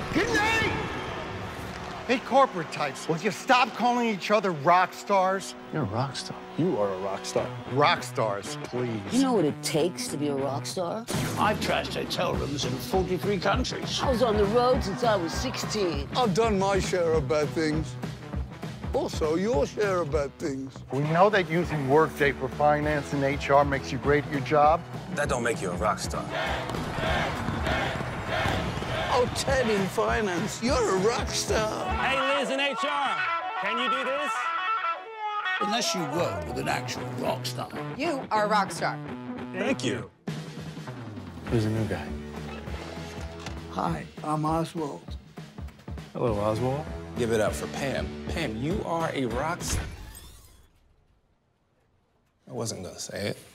Good night! Hey, corporate types, will you stop calling each other rock stars? You're a rock star. You are a rock star. Rock stars, please. You know what it takes to be a rock star? I've trashed hotel rooms in 43 countries. I was on the road since I was 16. I've done my share of bad things. Also, your share of bad things. We know that using Workday for finance and HR makes you great at your job. That don't make you a rock star. Oh, Ted in finance, you're a rock star. Hey, Liz in HR, can you do this? Unless you work with an actual rock star. You are a rock star. Thank you. Who's the new guy? Hi, I'm Oswald. Hello, Oswald. Give it up for Pam. Pam, you are a rock star. I wasn't gonna say it.